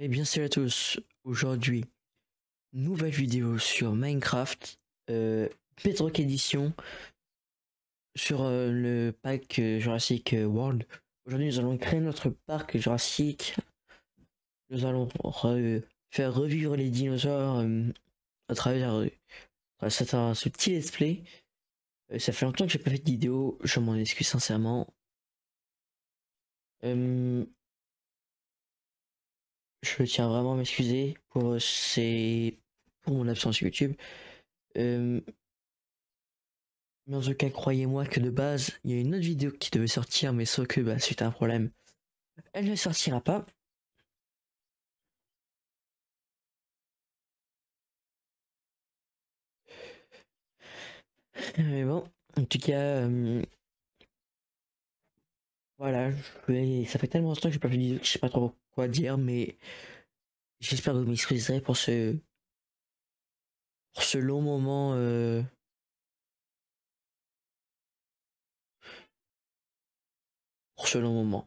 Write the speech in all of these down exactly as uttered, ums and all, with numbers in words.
Eh bien salut à tous, aujourd'hui nouvelle vidéo sur Minecraft, euh, Bedrock Edition sur euh, le pack euh, Jurassic World. Aujourd'hui nous allons créer notre parc Jurassic, nous allons re- faire revivre les dinosaures euh, à travers euh, à cet- à ce petit let's play. Euh, ça fait longtemps que j'ai pas fait de vidéo, je m'en excuse sincèrement. Euh, je tiens vraiment à m'excuser pour, ces... pour mon absence sur YouTube. Euh, Mais en tout cas, croyez-moi que de base, il y a une autre vidéo qui devait sortir, mais sauf que bah, suite à un problème, elle ne sortira pas. Mais bon, en tout cas, euh, voilà, je vais- ça fait tellement longtemps que j'ai pas fait de vidéo que je sais pas trop quoi dire, mais j'espère que vous m'excuserez pour ce, pour ce long moment, euh, pour ce long moment.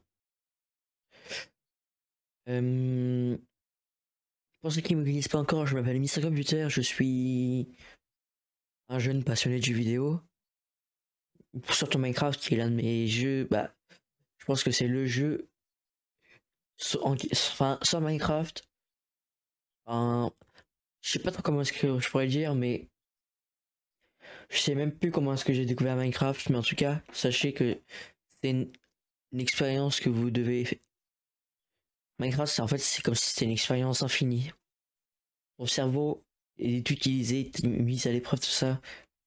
Euh, pour ceux qui ne me connaissent pas encore, je m'appelle Mister Computer, je suis un jeune passionné de jeux vidéo, surtout Minecraft qui est l'un de mes jeux, bah, je pense que c'est le jeu, sur- en- enfin, sur Minecraft. Enfin, je sais pas trop comment est-ce que je pourrais le dire, mais je sais même plus comment est-ce que j'ai découvert Minecraft, mais en tout cas, sachez que c'est une, une expérience que vous devez. Minecraft, c'est en fait, c'est comme si c'était une expérience infinie. Mon cerveau est utilisé, est mis à l'épreuve, tout ça.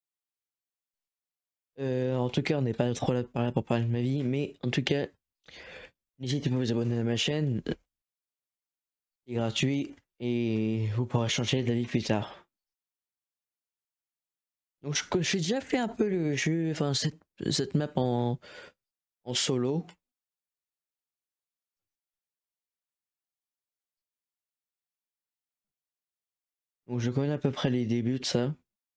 Euh, en tout cas, on n'est pas trop là par là pour parler de ma vie, mais en tout cas, n'hésitez pas à vous abonner à ma chaîne, c'est gratuit et vous pourrez changer d'avis plus tard. Donc, je- j'ai déjà fait un peu le jeu, enfin, cette, cette map en, en solo. Donc je connais à peu près les débuts de ça.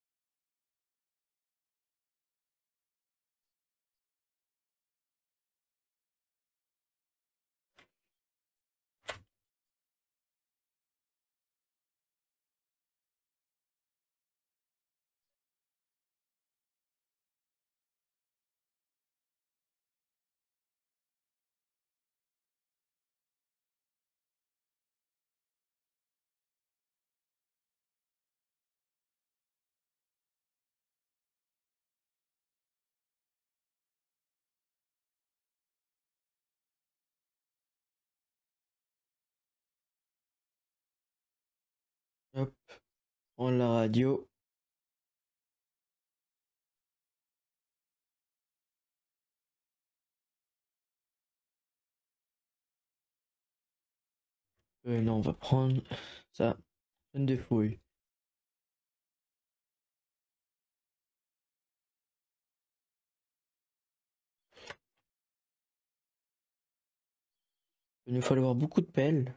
Hop, on la radio. Euh, non, on va prendre ça. Une de fouille. Il nous falloir beaucoup de pelles.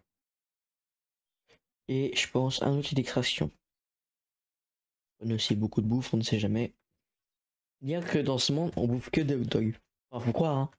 Et je pense un outil d'extraction. On a aussi beaucoup de bouffe, on ne sait jamais. Dire que dans ce monde, on bouffe que des hot dogs. Enfin, faut croire, hein.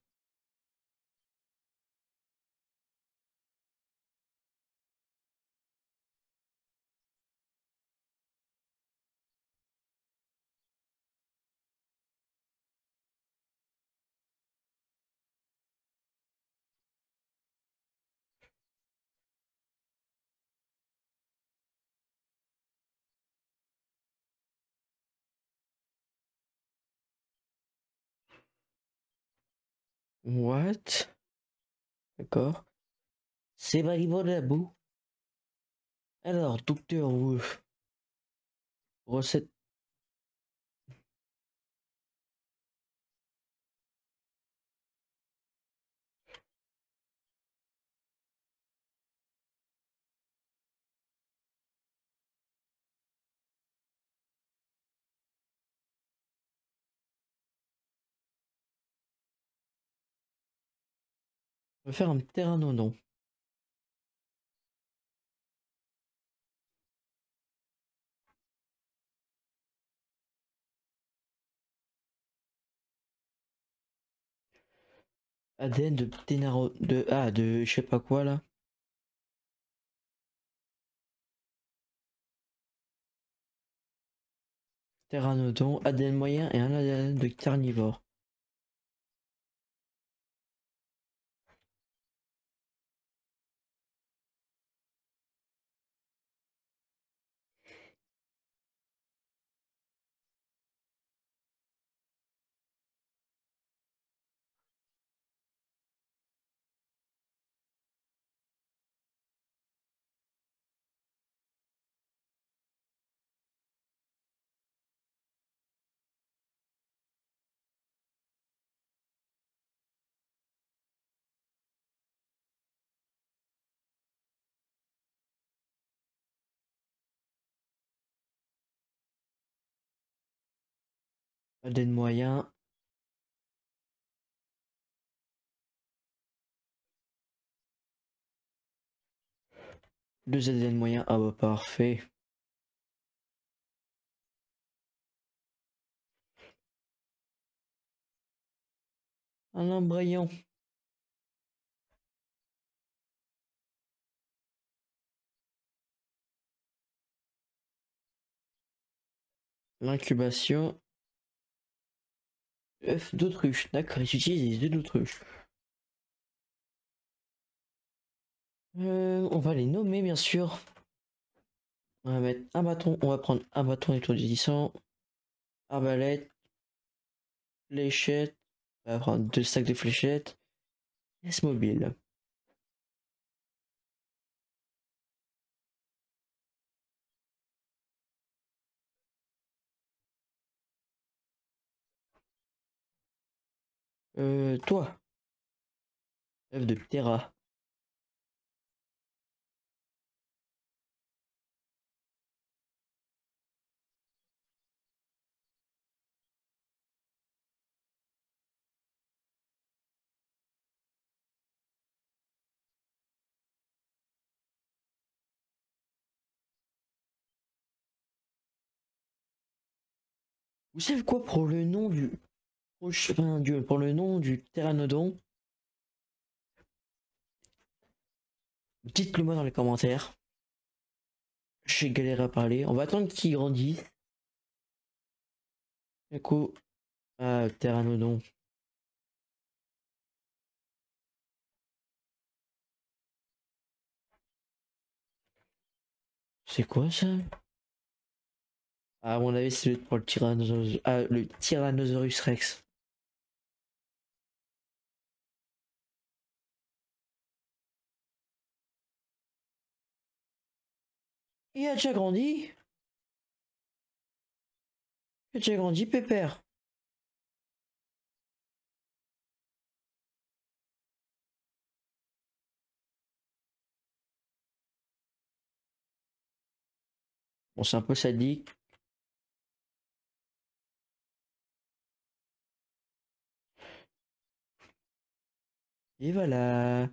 What? D'accord. C'est validement de la boue. Alors, docteur Wolf. Recette. On va faire un terrain non. A D N de Ténaro. De. Ah, de je sais pas quoi là. Pteranodon, A D N moyen et un A D N de carnivore. A D N moyen. Deux A D N moyens, ah bah parfait. Un embryon. L'incubation. œuf d'autruche. D'accord, ils utilisent les œufs d'autruche. Euh, on va les nommer bien sûr. On va mettre un bâton. On va prendre un bâton étourdissant. Arbalète. Fléchette. On va prendre deux sacs de fléchettes. Pièce mobile. Euh, toi. œuf de Ptera. Vous savez quoi pour le nom du prochain du pour le nom du pteranodon? Dites-le moi dans les commentaires. J'ai galéré à parler. On va attendre qu'il grandisse. Du coup, ah, pteranodon. C'est quoi ça? À mon avis, c'est pour le Tyrannosaurus, ah, le Tyrannosaurus Rex. Il a déjà grandi? Il a déjà grandi, pépère. Bon, c'est un peu sadique. Et voilà.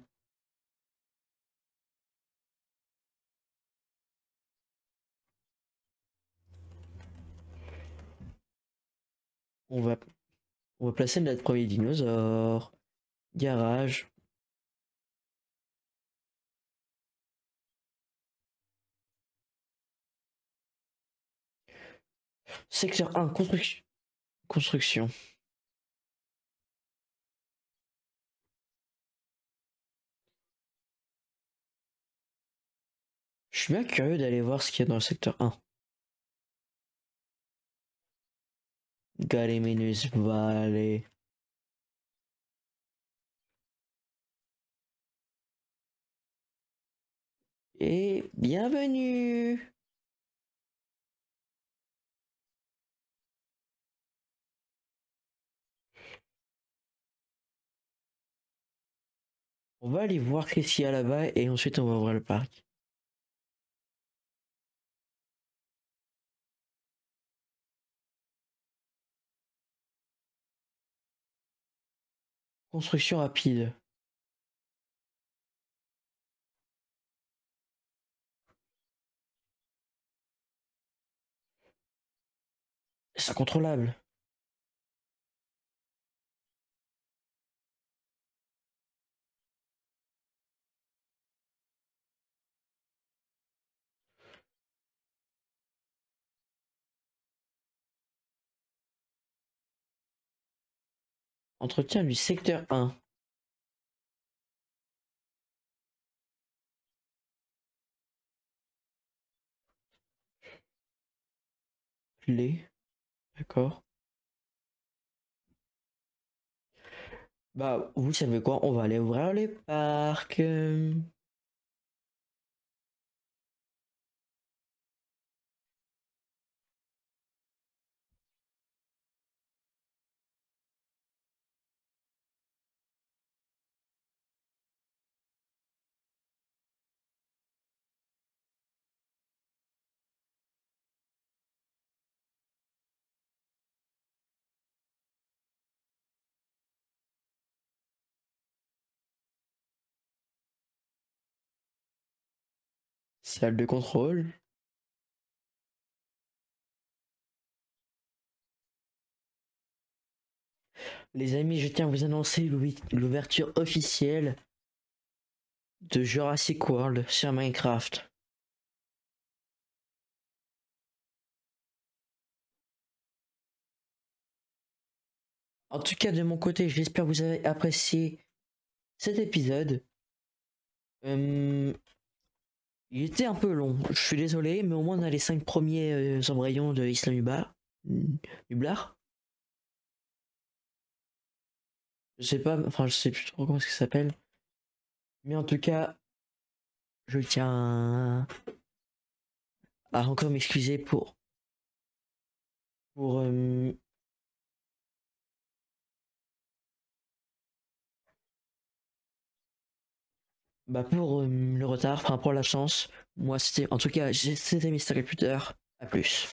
On va, on va placer notre premier dinosaure. Garage. Secteur un, construction. Construction. Je suis bien curieux d'aller voir ce qu'il y a dans le secteur un. Gallimimus Valley. Et bienvenue. On va aller voir qu'est-ce qu'il y a là-bas et ensuite on va voir le parc. Construction rapide. C'est incontrôlable. Entretien du secteur un. Clé. D'accord. Bah, vous savez quoi? On va aller ouvrir les parcs. euh. Salle de contrôle. Les amis, je tiens à vous annoncer l'ouverture officielle de Jurassic World sur Minecraft. En tout cas, de mon côté, j'espère que vous avez apprécié cet épisode. Euh, il était un peu long, je suis désolé, mais au moins on a les cinq premiers euh, embryons de Islam Nublar. Nublar. Je sais pas, enfin je sais plus trop comment ça s'appelle. Mais en tout cas, je tiens à encore m'excuser pour pour euh, bah pour euh, le retard, enfin pour l'absence. Moi c'était en tout cas c'était Mister Computer. À plus.